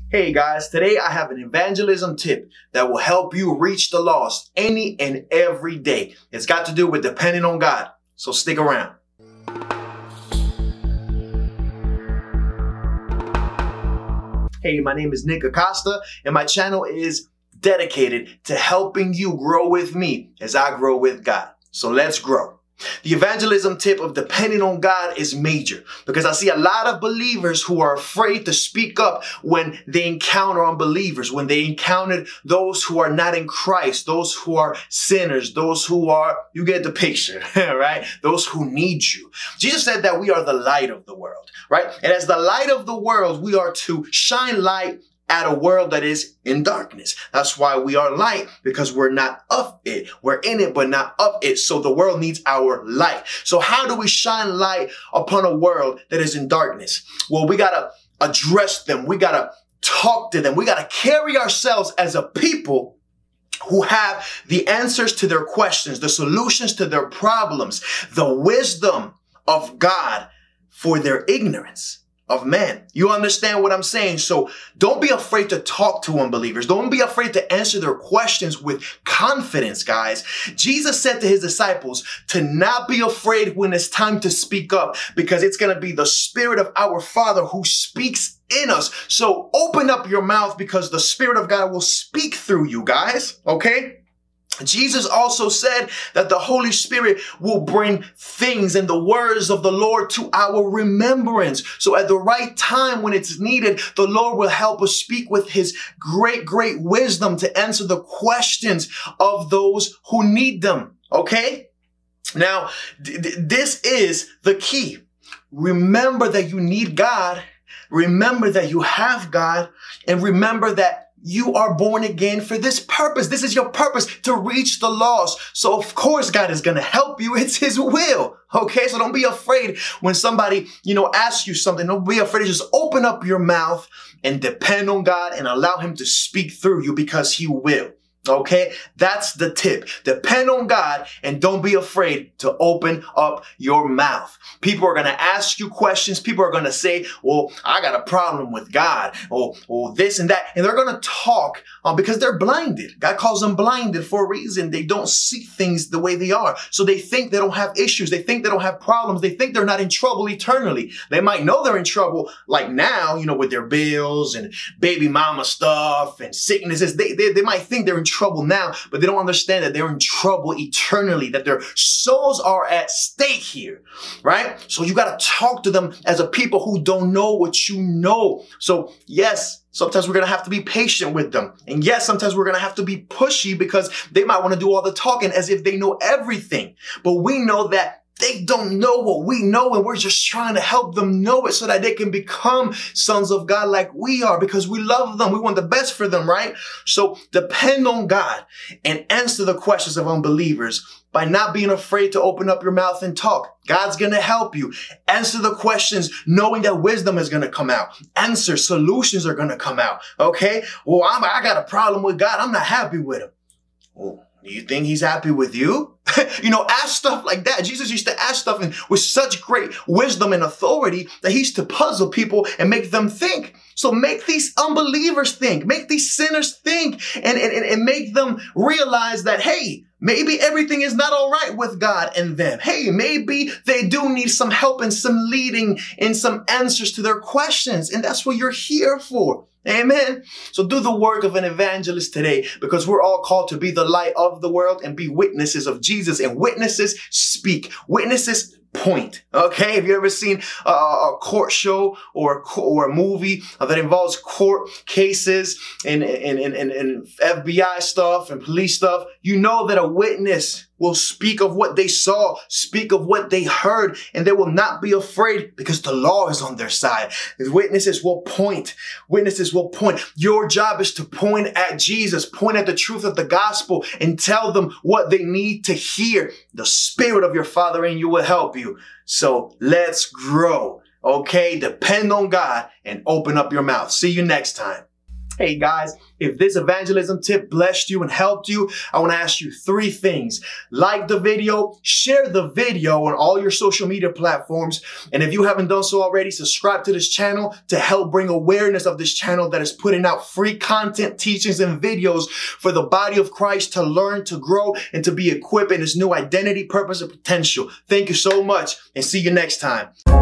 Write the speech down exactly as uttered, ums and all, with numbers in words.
Hey guys, today I have an evangelism tip that will help you reach the lost any and every day. It's got to do with depending on God, so stick around. Hey, my name is Nick Acosta and my channel is dedicated to helping you grow with me as I grow with God. So let's grow. The evangelism tip of depending on God is major because I see a lot of believers who are afraid to speak up when they encounter unbelievers, when they encounter those who are not in Christ, those who are sinners, those who are, you get the picture, right? Those who need you. Jesus said that we are the light of the world, right? And as the light of the world, we are to shine light at a world that is in darkness. That's why we are light, because we're not of it. We're in it, but not of it. So the world needs our light. So how do we shine light upon a world that is in darkness? Well, we got to address them. We got to talk to them. We got to carry ourselves as a people who have the answers to their questions, the solutions to their problems, the wisdom of God for their ignorance of man. You understand what I'm saying? So don't be afraid to talk to unbelievers. Don't be afraid to answer their questions with confidence, guys. Jesus said to his disciples to not be afraid when it's time to speak up, because it's going to be the Spirit of our Father who speaks in us. So open up your mouth, because the Spirit of God will speak through you, guys. Okay? Jesus also said that the Holy Spirit will bring things and the words of the Lord to our remembrance. So at the right time when it's needed, the Lord will help us speak with his great, great wisdom to answer the questions of those who need them. Okay? Now, th- this is the key. Remember that you need God. Remember that you have God. And remember that you are born again for this purpose. This is your purpose, to reach the lost. So of course God is going to help you. It's his will. Okay. So don't be afraid when somebody, you know, asks you something. Don't be afraid to just open up your mouth and depend on God and allow him to speak through you, because he will. Okay, that's the tip. Depend on God and don't be afraid to open up your mouth. People are going to ask you questions. People are going to say, well, I got a problem with God, or, or this and that. And they're going to talk um, because they're blinded. God calls them blinded for a reason. They don't see things the way they are. So they think they don't have issues. They think they don't have problems. They think they're not in trouble eternally. They might know they're in trouble like now, you know, with their bills and baby mama stuff and sicknesses. They, they, they might think they're in trouble now, but they don't understand that they're in trouble eternally, that their souls are at stake here, right? So you got to talk to them as a people who don't know what you know. So yes, sometimes we're going to have to be patient with them. And yes, sometimes we're going to have to be pushy, because they might want to do all the talking as if they know everything. But we know that they don't know what we know, and we're just trying to help them know it so that they can become sons of God like we are, because we love them. We want the best for them, right? So depend on God and answer the questions of unbelievers by not being afraid to open up your mouth and talk. God's going to help you. Answer the questions knowing that wisdom is going to come out. Answer, solutions are going to come out. Okay? Well, I'm, I got a problem with God. I'm not happy with him. Well, do you think he's happy with you? You know, ask stuff like that. Jesus used to ask stuff and with such great wisdom and authority that he used to puzzle people and make them think. So make these unbelievers think, make these sinners think, and, and, and make them realize that, hey, maybe everything is not all right with God and them. Hey, maybe they do need some help and some leading and some answers to their questions. And that's what you're here for. Amen. So do the work of an evangelist today, because we're all called to be the light of the world and be witnesses of Jesus. And witnesses speak. Witnesses point. Okay. Have you ever seen a, a court show or a, or a movie that involves court cases and, and, and, and, and F B I stuff and police stuff? You know that a witness will speak of what they saw, speak of what they heard, and they will not be afraid, because the law is on their side. The witnesses will point. Witnesses will point. Your job is to point at Jesus, point at the truth of the gospel, and tell them what they need to hear. The Spirit of your Father in you will help you. So let's grow. Okay? Depend on God and open up your mouth. See you next time. Hey guys, if this evangelism tip blessed you and helped you, I want to ask you three things. Like the video, share the video on all your social media platforms, and if you haven't done so already, subscribe to this channel to help bring awareness of this channel that is putting out free content, teachings, and videos for the body of Christ to learn, to grow, and to be equipped in its new identity, purpose, and potential. Thank you so much, and see you next time.